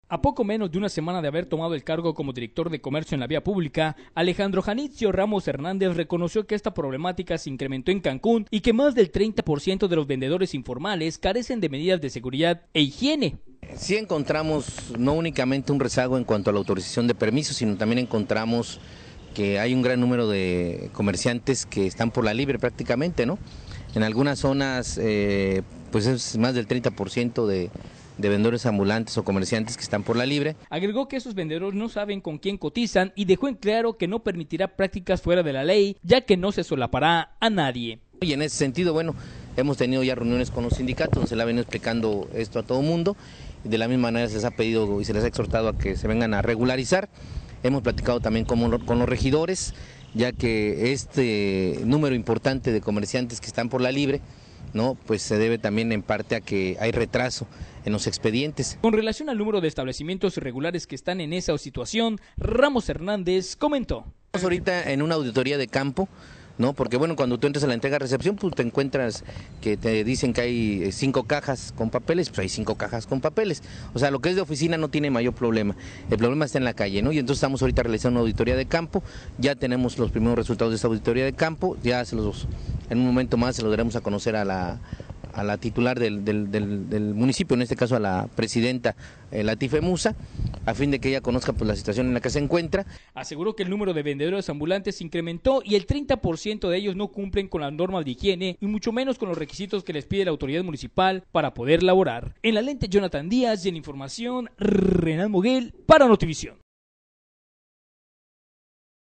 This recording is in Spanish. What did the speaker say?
A poco menos de una semana de haber tomado el cargo como director de comercio en la vía pública, Alejandro Janitzio Ramos Hernández reconoció que esta problemática se incrementó en Cancún y que más del 30% de los vendedores informales carecen de medidas de seguridad e higiene. Sí encontramos no únicamente un rezago en cuanto a la autorización de permisos, sino también encontramos que hay un gran número de comerciantes que están por la libre prácticamente, ¿no? En algunas zonas pues es más del 30% de vendedores ambulantes o comerciantes que están por la libre. Agregó que esos vendedores no saben con quién cotizan y dejó en claro que no permitirá prácticas fuera de la ley, ya que no se solapará a nadie. Y en ese sentido, bueno, hemos tenido ya reuniones con los sindicatos donde se le ha venido explicando esto a todo el mundo. De la misma manera se les ha pedido y se les ha exhortado a que se vengan a regularizar. Hemos platicado también con los regidores, ya que este número importante de comerciantes que están por la libre, ¿no? Pues se debe también en parte a que hay retraso en los expedientes. Con relación al número de establecimientos irregulares que están en esa situación, Ramos Hernández comentó. Estamos ahorita en una auditoría de campo, ¿no? Porque bueno, cuando tú entras a la entrega-recepción, pues te encuentras que te dicen que hay 5 cajas con papeles, pues hay 5 cajas con papeles. O sea, lo que es de oficina no tiene mayor problema. El problema está en la calle, ¿no? Y entonces estamos ahorita realizando una auditoría de campo, ya tenemos los primeros resultados de esta auditoría de campo, ya en un momento más se los daremos a conocer a la titular del municipio, en este caso a la presidenta Latife Musa, a fin de que ella conozca pues la situación en la que se encuentra. Aseguró que el número de vendedores ambulantes se incrementó y el 30% de ellos no cumplen con las normas de higiene y mucho menos con los requisitos que les pide la autoridad municipal para poder laborar. En la lente, Jonathan Díaz, y en información, Renan Moguel para Notivisión.